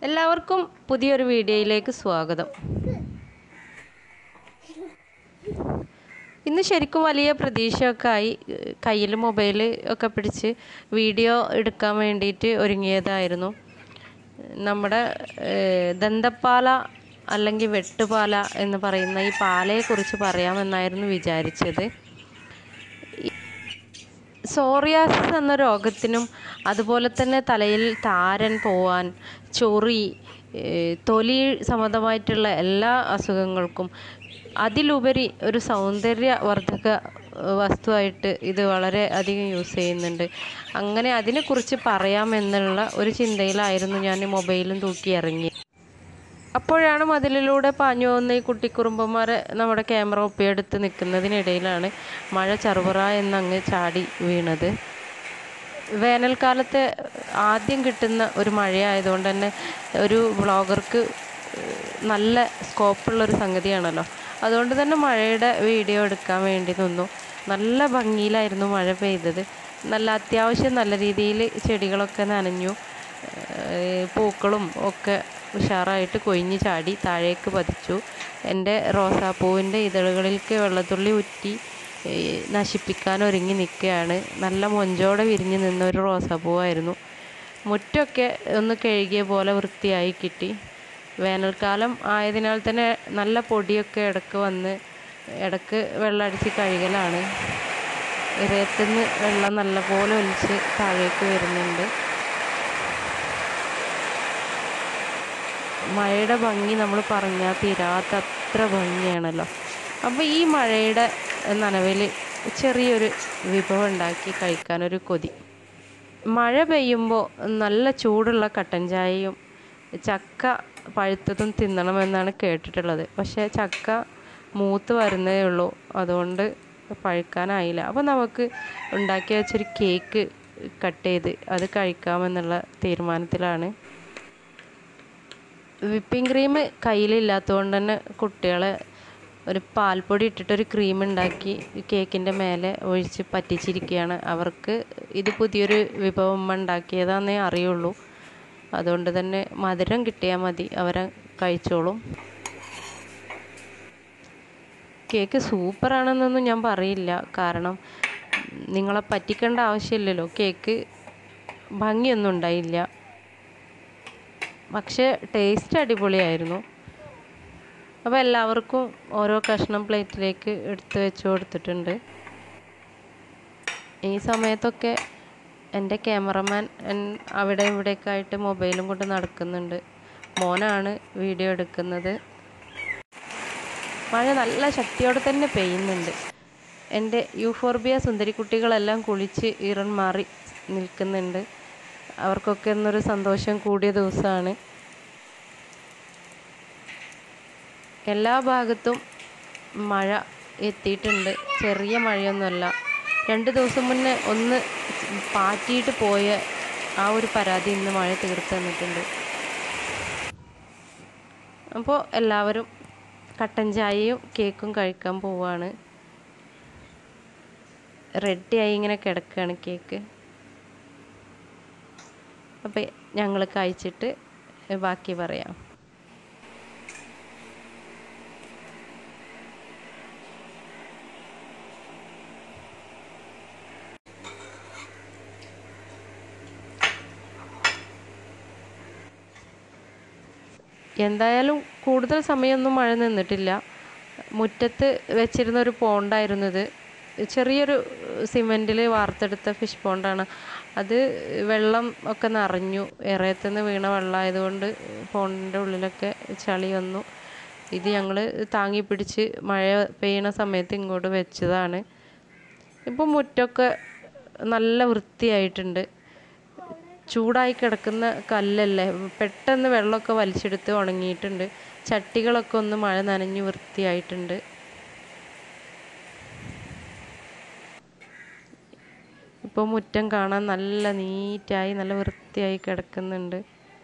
എല്ലാവർക്കും പുതിയൊരു വീഡിയോയിലേക്ക് സ്വാഗതം. ഇന്ന് ശരിക്കും വലിയ പ്രതീക്ഷയൊക്കെ ആയി കയ്യിൽ മൊബൈൽ ഒക്കെ പിടിച്ച് വീഡിയോ എടുക്കാൻ വേണ്ടിയിട്ട് ഒരുങ്ങിയതായിരുന്നു. നമ്മുടെ ദന്തപ്പാല അല്ലെങ്കിൽ വെട്ടുപാല എന്ന് പറയുന്ന ഈ പാലയെക്കുറിച്ച് പറയാമെന്നായിരുന്നു വിചാരിച്ചത്. സോറിയാസിസ് എന്ന രോഗത്തിനും അതുപോലെ തന്നെ തലയിൽ താരൻ പോവാൻ, ചൊറി, തൊലി സംബന്ധമായിട്ടുള്ള എല്ലാ അസുഖങ്ങൾക്കും അതിലുപരി ഒരു സൗന്ദര്യവർദ്ധക വസ്തുവായിട്ട് ഇത് വളരെ അധികം യൂസ് ചെയ്യുന്നുണ്ട്. അങ്ങനെ അതിനെക്കുറിച്ച് പറയാമെന്നുള്ള ഒരു ചിന്തയിലായിരുന്നു ഞാൻ മൊബൈലും തൂക്കി ഇറങ്ങി. അപ്പോഴാണ് മതിലിലൂടെ പാഞ്ഞു പോകുന്ന ഈ കുട്ടിക്കുറുമ്പന്മാരെ നമ്മുടെ ക്യാമറ ഒപ്പിയെടുത്ത് നിൽക്കുന്നതിനിടയിലാണ് മഴ ചറുപറ എന്നങ്ങ് ചാടി വീണത്. വേനൽക്കാലത്തെ ആദ്യം കിട്ടുന്ന ഒരു മഴയായതുകൊണ്ട് തന്നെ ഒരു വ്ളോഗർക്ക് നല്ല സ്കോപ്പുള്ളൊരു സംഗതിയാണല്ലോ. അതുകൊണ്ട് തന്നെ മഴയുടെ വീഡിയോ എടുക്കാൻ വേണ്ടി നിന്നു. നല്ല ഭംഗിയിലായിരുന്നു മഴ പെയ്തത്. നല്ല അത്യാവശ്യം നല്ല രീതിയിൽ ചെടികളൊക്കെ നനഞ്ഞു, പൂക്കളും ഒക്കെ ഉഷാറായിട്ട് കൊഴിഞ്ഞ് ചാടി താഴേക്ക് പതിച്ചു. എൻ്റെ റോസാപ്പൂവിൻ്റെ ഇതളുകളിലേക്ക് വെള്ളത്തുള്ളി ഉറ്റി നശിപ്പിക്കാൻ ഒരുങ്ങി നിൽക്കുകയാണ്. നല്ല മൊഞ്ചോടെ വിരിഞ്ഞ് നിന്നൊരു റോസാപ്പൂവായിരുന്നു. മുറ്റമൊക്കെ ഒന്ന് കഴുകിയ പോലെ വൃത്തിയായി കിട്ടി. വേനൽക്കാലം ആയതിനാൽ തന്നെ നല്ല പൊടിയൊക്കെ ഇടയ്ക്ക് വെള്ളമടിച്ച് കഴുകലാണ്. ഇറയത്തുനിന്ന് വെള്ളം നല്ലപോലെ ഒലിച്ച് താഴേക്ക് വരുന്നുണ്ട്. മഴയുടെ ഭംഗി നമ്മൾ പറഞ്ഞാൽ തീരാത്തത്ര ഭംഗിയാണല്ലോ. അപ്പോൾ ഈ മഴയുടെ നനവിൽ ചെറിയൊരു വിഭവം ഉണ്ടാക്കി കഴിക്കാനൊരു കൊതി. മഴ പെയ്യുമ്പോൾ നല്ല ചൂടുള്ള കട്ടൻ ചായയും ചക്ക പഴുത്തതും തിന്നണമെന്നാണ് കേട്ടിട്ടുള്ളത്. പക്ഷേ ചക്ക മൂത്ത് വരുന്നതേ ഉള്ളൂ, അതുകൊണ്ട് പഴുക്കാനായില്ല. അപ്പോൾ നമുക്ക് ഉണ്ടാക്കി വെച്ചൊരു കേക്ക് കട്ട് ചെയ്ത് അത് കഴിക്കാമെന്നുള്ള തീരുമാനത്തിലാണ്. വിപ്പിംഗ് ക്രീം കയ്യിലില്ലാത്തതുകൊണ്ട് തന്നെ കുട്ടികളെ ഒരു പാൽപ്പൊടി ഇട്ടിട്ടൊരു ക്രീം ഉണ്ടാക്കി കേക്കിൻ്റെ മേലെ ഒഴിച്ച് പറ്റിച്ചിരിക്കുകയാണ്. അവർക്ക് ഇത് പുതിയൊരു വിഭവം ഉണ്ടാക്കിയതാണെന്നേ അറിയുള്ളൂ. അതുകൊണ്ട് തന്നെ മധുരം കിട്ടിയാൽ മതി, അവരെ കഴിച്ചോളും. കേക്ക് സൂപ്പറാണെന്നൊന്നും ഞാൻ പറയില്ല, കാരണം നിങ്ങളെ പറ്റിക്കേണ്ട ആവശ്യമില്ലല്ലോ. കേക്ക് ഭംഗിയൊന്നും ഉണ്ടായില്ല, പക്ഷേ ടേസ്റ്റ് അടിപൊളിയായിരുന്നു. അപ്പോൾ എല്ലാവർക്കും ഓരോ കഷ്ണം പ്ലേറ്റിലേക്ക് എടുത്ത് വെച്ച് കൊടുത്തിട്ടുണ്ട്. ഈ സമയത്തൊക്കെ എൻ്റെ ക്യാമറമാൻ അവിടെ ഇവിടെയൊക്കെ ആയിട്ട് മൊബൈലും കൊണ്ട് നടക്കുന്നുണ്ട്. മോനാണ് വീഡിയോ എടുക്കുന്നത്. മഴ നല്ല ശക്തിയോടെ തന്നെ പെയ്യുന്നുണ്ട്. എൻ്റെ യൂഫോർബിയ സുന്ദരിക്കുട്ടികളെല്ലാം കുളിച്ച് ഈറൻ മാറി നിൽക്കുന്നുണ്ട്. അവർക്കൊക്കെ ഇന്നൊരു സന്തോഷം കൂടിയ ദിവസമാണ്. എല്ലാ ഭാഗത്തും മഴ എത്തിയിട്ടുണ്ട്. ചെറിയ മഴയൊന്നുമല്ല. 2 ദിവസം മുന്നേ ഒന്ന് പാറ്റിയിട്ട് പോയ ആ ഒരു പരാതി ഇന്ന് മഴ തീർത്ത് തന്നിട്ടുണ്ട്. അപ്പോൾ എല്ലാവരും കട്ടൻ ചായയും കേക്കും കഴിക്കാൻ പോവുകയാണ്. റെഡിയായി ഇങ്ങനെ കിടക്കുകയാണ് കേക്ക്. അപ്പോൾ ഞങ്ങൾ കഴിച്ചിട്ട് ബാക്കി പറയാം. എന്തായാലും കൂടുതൽ സമയമൊന്നും മഴ നിന്നിട്ടില്ല. മുറ്റത്ത് വെച്ചിരുന്നൊരു പോണ്ടായിരുന്നു ഇത്. ചെറിയൊരു സിമെൻറ്റിൽ വാർത്തെടുത്ത ഫിഷ് പോണ്ടാണ്. അത് വെള്ളം ഒക്കെ നിറഞ്ഞു. ഇറയത്തുനിന്ന് വീണ വെള്ളമായതുകൊണ്ട് പോണ്ടിൻ്റെ ഉള്ളിലൊക്കെ ചളി വന്നു. ഇത് ഞങ്ങൾ താങ്ങി പിടിച്ച് മഴ പെയ്യണ സമയത്ത് ഇങ്ങോട്ട് വെച്ചതാണ്. ഇപ്പോൾ മുറ്റമൊക്കെ നല്ല വൃത്തിയായിട്ടുണ്ട്. ചൂടായി കിടക്കുന്ന കല്ലല്ലേ, പെട്ടെന്ന് വെള്ളമൊക്കെ വലിച്ചെടുത്ത് ഉണങ്ങിയിട്ടുണ്ട്. ചട്ടികളൊക്കെ ഒന്ന് മഴ നനഞ്ഞ് വൃത്തിയായിട്ടുണ്ട്. ഇപ്പോൾ മുറ്റം കാണാൻ നല്ല നീറ്റായി നല്ല വൃത്തിയായി കിടക്കുന്നുണ്ട്.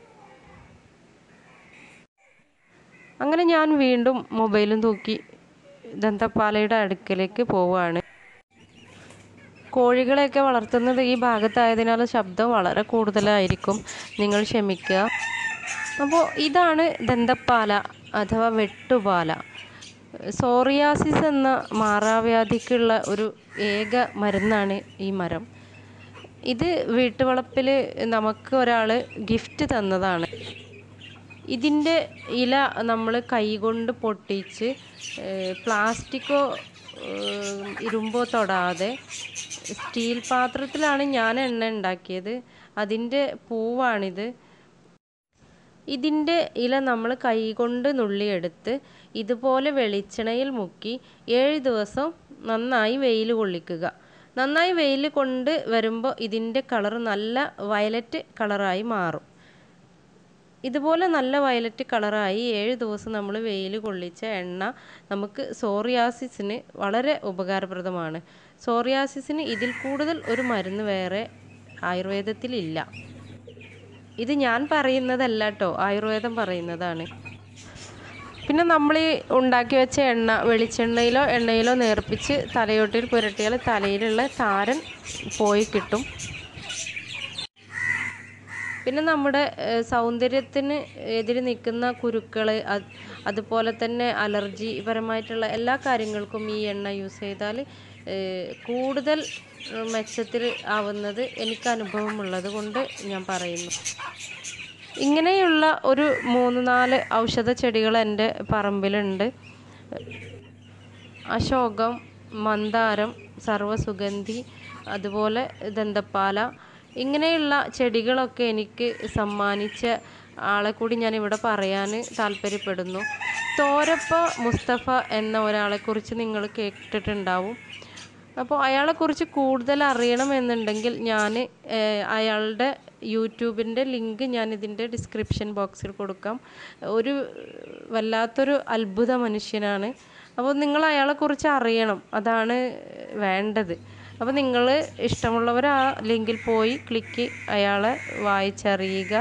അങ്ങനെ ഞാൻ വീണ്ടും മൊബൈലും തൂക്കി ദന്തപ്പാലയുടെ അടുക്കലേക്ക് പോവുകയാണ്. കോഴികളെയൊക്കെ വളർത്തുന്നത് ഈ ഭാഗത്തായതിനാൽ ശബ്ദം വളരെ കൂടുതലായിരിക്കും, നിങ്ങൾ ക്ഷമിക്കുക. അപ്പോൾ ഇതാണ് ദന്തപ്പാല അഥവാ വെട്ടുപാല. സോറിയാസിസ് എന്ന മാറാവ്യാധിക്കുള്ള ഒരു ഏക മരുന്നാണ് ഈ മരം. ഇത് വീട്ടുവളപ്പിൽ നമുക്ക് ഒരാൾ ഗിഫ്റ്റ് തന്നതാണ്. ഇതിൻ്റെ ഇല നമ്മൾ കൈകൊണ്ട് പൊട്ടിച്ച് പ്ലാസ്റ്റിക്കോ ഇരുമ്പോ തൊടാതെ സ്റ്റീൽ പാത്രത്തിലാണ് ഞാൻ എണ്ണ ഉണ്ടാക്കിയത്. അതിൻ്റെ പൂവാണിത്. ഇതിൻ്റെ ഇല നമ്മൾ കൈകൊണ്ട് നുള്ളിയെടുത്ത് ഇതുപോലെ വെളിച്ചെണ്ണയിൽ മുക്കി 7 ദിവസം നന്നായി വെയിൽ കൊള്ളിക്കുക. നന്നായി വെയിൽ കൊണ്ട് വരുമ്പോൾ ഇതിൻ്റെ കളർ നല്ല വയലറ്റ് കളറായി മാറും. ഇതുപോലെ നല്ല വയലറ്റ് കളറായി 7 ദിവസം നമ്മൾ വെയിൽ കൊള്ളിച്ച എണ്ണ നമുക്ക് സോറിയാസിസിന് വളരെ ഉപകാരപ്രദമാണ്. സോറിയാസിസിന് ഇതിൽ കൂടുതൽ ഒരു മരുന്ന് വേറെ ആയുർവേദത്തിലില്ല. ഇത് ഞാൻ പറയുന്നതല്ല കേട്ടോ, ആയുർവേദം പറയുന്നതാണ്. പിന്നെ നമ്മൾ ഈ ഉണ്ടാക്കി വെച്ച എണ്ണ വെളിച്ചെണ്ണയിലോ എണ്ണയിലോ നേർപ്പിച്ച് തലയോട്ടിൽ പുരട്ടിയാൽ തലയിലുള്ള താരൻ പോയി കിട്ടും. പിന്നെ നമ്മുടെ സൗന്ദര്യത്തിന് എതിരെ നിൽക്കുന്ന കുരുക്കൾ, അതുപോലെ തന്നെ അലർജി പരമായിട്ടുള്ള എല്ലാ കാര്യങ്ങൾക്കും ഈ എണ്ണ യൂസ് ചെയ്താൽ കൂടുതൽ മെച്ചത്തിൽ ആവുന്നത് എനിക്ക് അനുഭവമുള്ളത് കൊണ്ട് ഞാൻ പറയുന്നു. ഇങ്ങനെയുള്ള ഒരു 3-4 ഔഷധ ചെടികൾ എൻ്റെ പറമ്പിലുണ്ട്. അശോകം, മന്ദാരം, സർവ്വസുഗന്ധി, അതുപോലെ ദന്തപ്പാല, ഇങ്ങനെയുള്ള ചെടികളൊക്കെ എനിക്ക് സമ്മാനിച്ച ആളെ കൂടി ഞാൻ ഇവിടെ പറയാൻ താല്പര്യപ്പെടുന്നു. തോരപ്പ മുസ്തഫ എന്ന ഒരാളെക്കുറിച്ച് നിങ്ങൾ കേട്ടിട്ടുണ്ടാവും. അപ്പോൾ അയാളെക്കുറിച്ച് കൂടുതൽ അറിയണമെന്നുണ്ടെങ്കിൽ ഞാൻ അയാളുടെ യൂട്യൂബിൻ്റെ ലിങ്ക് ഞാൻ ഇതിൻ്റെ ഡിസ്ക്രിപ്ഷൻ ബോക്സിൽ കൊടുക്കാം. ഒരു വല്ലാത്തൊരു അത്ഭുത മനുഷ്യനാണ്. അപ്പോൾ നിങ്ങൾ അയാളെക്കുറിച്ച് അറിയണം, അതാണ് വേണ്ടത്. അപ്പോൾ നിങ്ങൾ ഇഷ്ടമുള്ളവർ ആ ലിങ്കിൽ പോയി ക്ലിക്ക് അയാളെ വായിച്ചറിയുക.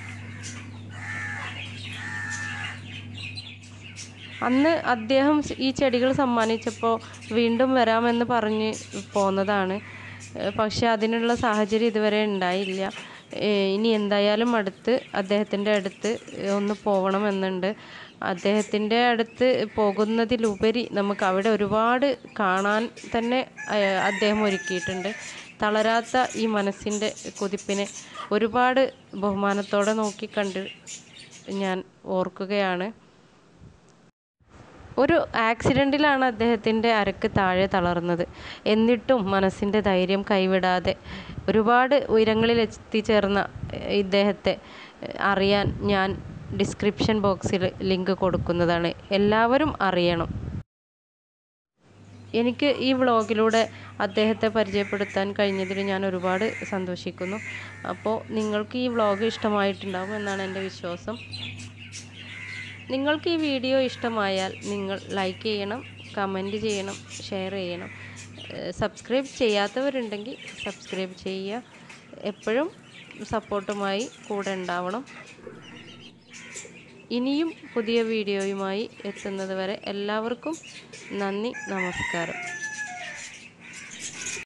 അന്ന് അദ്ദേഹം ഈ ചെടികൾ സമ്മാനിച്ചപ്പോൾ വീണ്ടും വരാമെന്ന് പറഞ്ഞ് പോന്നതാണ്. പക്ഷെ അതിനുള്ള സാഹചര്യം ഇതുവരെ ഉണ്ടായില്ല. ഇനി എന്തായാലും അദ്ദേഹത്തിൻ്റെ അടുത്ത് ഒന്ന് പോകണമെന്നുണ്ട്. അദ്ദേഹത്തിൻ്റെ അടുത്ത് പോകുന്നതിലുപരി നമുക്ക് അവിടെ ഒരുപാട് കാണാൻ തന്നെ അദ്ദേഹം ഒരുക്കിയിട്ടുണ്ട്. തളരാത്ത ഈ മനസ്സിൻ്റെ കുതിപ്പിനെ ഒരുപാട് ബഹുമാനത്തോടെ നോക്കിക്കണ്ട് ഞാൻ ഓർക്കുകയാണ്. ഒരു ആക്സിഡൻറ്റിലാണ് അദ്ദേഹത്തിൻ്റെ അരക്ക് താഴെ തളർന്നത്. എന്നിട്ടും മനസ്സിൻ്റെ ധൈര്യം കൈവിടാതെ ഒരുപാട് ഉയരങ്ങളിൽ എത്തിച്ചേർന്ന ഇദ്ദേഹത്തെ അറിയാൻ ഞാൻ ഡിസ്ക്രിപ്ഷൻ ബോക്സിൽ ലിങ്ക് കൊടുക്കുന്നതാണ്. എല്ലാവരും അറിയണം. എനിക്ക് ഈ വ്ളോഗിലൂടെ അദ്ദേഹത്തെ പരിചയപ്പെടുത്താൻ കഴിഞ്ഞതിൽ ഞാൻ ഒരുപാട് സന്തോഷിക്കുന്നു. അപ്പോൾ നിങ്ങൾക്ക് ഈ വ്ളോഗ് ഇഷ്ടമായിട്ടുണ്ടാകും എന്നാണ് എൻ്റെ വിശ്വാസം. നിങ്ങൾക്ക് ഈ വീഡിയോ ഇഷ്ടമായാൽ നിങ്ങൾ ലൈക്ക് ചെയ്യണം, കമൻറ്റ് ചെയ്യണം, ഷെയർ ചെയ്യണം. സബ്സ്ക്രൈബ് ചെയ്യാത്തവരുണ്ടെങ്കിൽ സബ്സ്ക്രൈബ് ചെയ്യുക. എപ്പോഴും സപ്പോർട്ടുമായി കൂടെ ഉണ്ടാവണം. ഇനിയും പുതിയ വീഡിയോയുമായി എത്തുന്നത് വരെ എല്ലാവർക്കും നന്ദി, നമസ്കാരം.